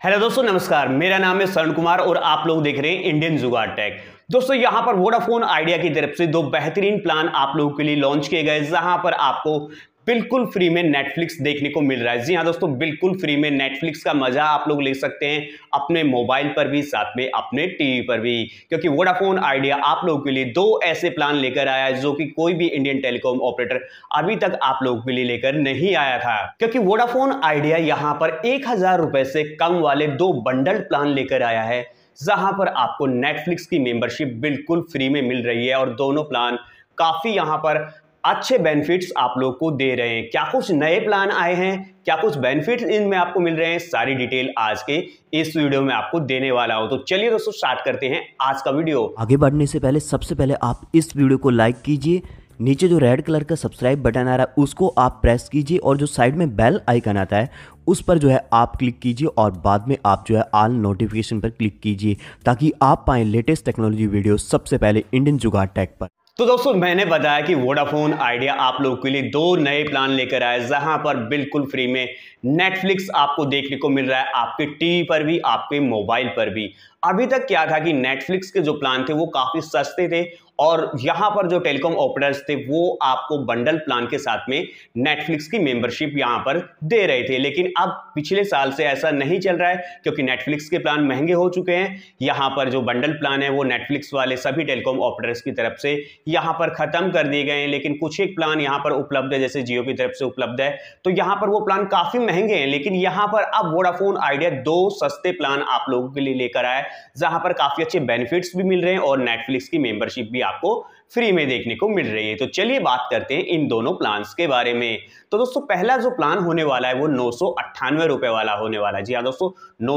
Hello दोस्तों, नमस्कार। मेरा नाम है शरण कुमार और आप लोग देख रहे हैं इंडियन जुगाड़ टेक। दोस्तों, यहां पर वोडाफोन आइडिया की तरफ से दो बेहतरीन प्लान आप लोगों के लिए लॉन्च किए गए, जहां पर आपको बिल्कुल फ्री में नेटफ्लिक्स देखने को मिल रहा है। जी हां दोस्तों, बिल्कुल फ्री में नेटफ्लिक्स का मजा आप लोग ले सकते हैं अपने मोबाइल पर भी, साथ में अपने टीवी पर भी, क्योंकि वोडाफोन आइडिया आप लोगों के लिए दो ऐसे प्लान लेकर आया है जो कि कोई भी इंडियन टेलीकॉम ऑपरेटर अभी तक आप लोगों के लिए लेकर नहीं आया था। क्योंकि वोडाफोन आइडिया यहां पर 1,000 रुपए से कम वाले दो बंडल प्लान लेकर आया है, जहां पर आपको नेटफ्लिक्स की मेंबरशिप बिल्कुल फ्री में मिल रही है और दोनों प्लान काफी यहां पर अच्छे बेनिफिट्स आप लोग को दे रहे हैं। क्या कुछ नए प्लान आए हैं, क्या कुछ बेनिफिट्स इनमें आपको मिल रहे हैं, सारी डिटेल आज के इस वीडियो में आपको देने वाला हूं। तो चलिए दोस्तों, स्टार्ट करते हैं आज का वीडियो। आगे बढ़ने से पहले सबसे पहले आप इस वीडियो को लाइक कीजिए, नीचे जो रेड कलर का सब्सक्राइब बटन आ रहा है उसको आप प्रेस कीजिए और जो साइड में बेल आइकन आता है उस पर जो है आप क्लिक कीजिए और बाद में आप जो है ऑल नोटिफिकेशन पर क्लिक कीजिए ताकि आप पाएं लेटेस्ट टेक्नोलॉजी वीडियो सबसे पहले इंडियन जुगाड़ टेक पर। तो दोस्तों, मैंने बताया कि वोडाफोन आइडिया आप लोगों के लिए दो नए प्लान लेकर आए, जहां पर बिल्कुल फ्री में नेटफ्लिक्स आपको देखने को मिल रहा है, आपके टीवी पर भी, आपके मोबाइल पर भी। अभी तक क्या था कि नेटफ्लिक्स के जो प्लान थे वो काफी सस्ते थे और यहां पर जो टेलीकॉम ऑपरेटर्स थे वो आपको बंडल प्लान के साथ में नेटफ्लिक्स की मेंबरशिप यहां पर दे रहे थे। लेकिन अब पिछले साल से ऐसा नहीं चल रहा है, क्योंकि नेटफ्लिक्स के प्लान महंगे हो चुके हैं। यहां पर जो बंडल प्लान है वो नेटफ्लिक्स वाले सभी टेलीकॉम ऑपरेटर्स की तरफ से यहां पर खत्म कर दिए गए हैं, लेकिन कुछ एक प्लान यहां पर उपलब्ध है, जैसे जियो की तरफ से उपलब्ध है। तो यहां पर वो प्लान काफी महंगे हैं, लेकिन यहां पर अब वोडाफोन आइडिया दो सस्ते प्लान आप लोगों के लिए लेकर आया है, जहां पर काफी अच्छे बेनिफिट्स भी मिल रहे हैं और नेटफ्लिक्स की मेंबरशिप भी आपको फ्री में देखने को मिल रही है। तो चलिए बात करते हैं इन दोनों प्लान्स के बारे में। तो दोस्तों, पहला जो प्लान होने वाला है वो 998 रुपए वाला होने वाला है। जी हाँ दोस्तों,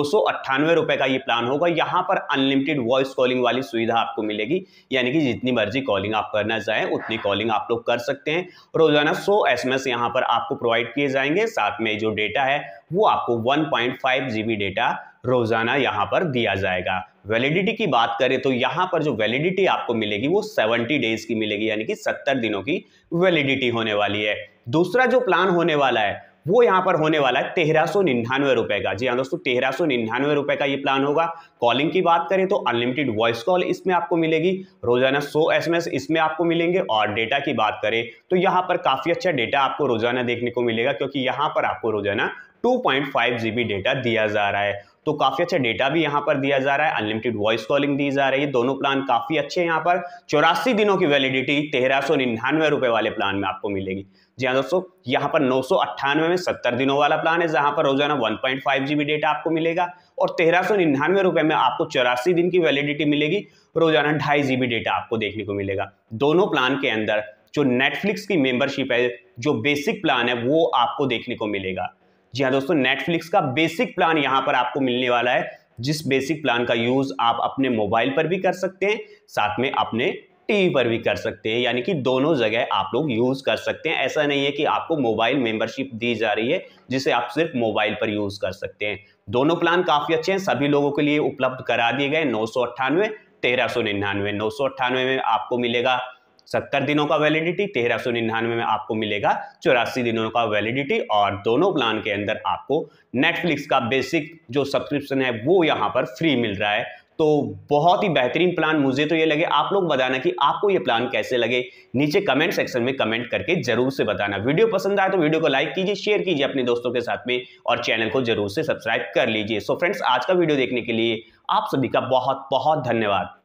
998 रुपए का ये प्लान होगा। यहाँ पर अनलिमिटेड वॉइस कॉलिंग वाली सुविधा आपको मिलेगी, यानी कि जितनी मर्जी कॉलिंग आप करना चाहें उतनी कॉलिंग आप लोग कर सकते हैं। रोजाना 100 SMS यहाँ पर आपको प्रोवाइड किए जाएंगे, साथ में जो डेटा है वो आपको 1.5 GB डेटा रोजाना यहां पर दिया जाएगा। वैलिडिटी की बात करें तो यहां पर जो वैलिडिटी आपको मिलेगी वो 70 डेज की मिलेगी, यानी कि 70 दिनों की वैलिडिटी होने वाली है। दूसरा जो प्लान होने वाला है वो यहां पर होने वाला है 1399 रुपए का। जी हाँ दोस्तों, 1399 रुपए का ये प्लान होगा। कॉलिंग की बात करें तो अनलिमिटेड वॉइस कॉल इसमें आपको मिलेगी, रोजाना 100 SMS इसमें आपको मिलेंगे। और डेटा की बात करें तो यहाँ पर काफी अच्छा डेटा आपको रोजाना देखने को मिलेगा, क्योंकि यहाँ पर आपको रोजाना 2.5 GB डेटा दिया जा रहा है। तो काफी अच्छा डेटा भी यहाँ पर दिया जा रहा है, अनलिमिटेड वॉइस कॉलिंग दी जा रही है। दोनों प्लान काफी अच्छे हैं। यहाँ पर 84 दिनों की वैलिडिटी 1399 रुपए वाले प्लान में आपको मिलेगी। जी हाँ दोस्तों, यहाँ पर 998 में 70 दिनों वाला प्लान है, जहां पर रोजाना 1.5 GB डेटा आपको मिलेगा। और 1399 रुपए में आपको 84 दिन की वैलिडिटी मिलेगी, रोजाना 2.5 GB डेटा आपको देखने को मिलेगा। दोनों प्लान के अंदर जो नेटफ्लिक्स की मेंबरशिप है, जो बेसिक प्लान है, वो आपको देखने को मिलेगा। जी हाँ दोस्तों, नेटफ्लिक्स का बेसिक प्लान यहां पर आपको मिलने वाला है, जिस बेसिक प्लान का यूज आप अपने मोबाइल पर भी कर सकते हैं, साथ में अपने टीवी पर भी कर सकते हैं, यानी कि दोनों जगह आप लोग यूज कर सकते हैं। ऐसा नहीं है कि आपको मोबाइल मेंबरशिप दी जा रही है जिसे आप सिर्फ मोबाइल पर यूज कर सकते हैं। दोनों प्लान काफी अच्छे हैं, सभी लोगों के लिए उपलब्ध करा दिए गए। 998, 1399। 998 में आपको मिलेगा 70 दिनों का वैलिडिटी, 1399 में आपको मिलेगा 84 दिनों का वैलिडिटी। और दोनों प्लान के अंदर आपको नेटफ्लिक्स का बेसिक जो सब्सक्रिप्शन है वो यहाँ पर फ्री मिल रहा है। तो बहुत ही बेहतरीन प्लान मुझे तो ये लगे। आप लोग बताना कि आपको ये प्लान कैसे लगे, नीचे कमेंट सेक्शन में कमेंट करके जरूर से बताना। वीडियो पसंद आए तो वीडियो को लाइक कीजिए, शेयर कीजिए अपने दोस्तों के साथ में और चैनल को जरूर से सब्सक्राइब कर लीजिए। सो फ्रेंड्स, आज का वीडियो देखने के लिए आप सभी का बहुत बहुत धन्यवाद।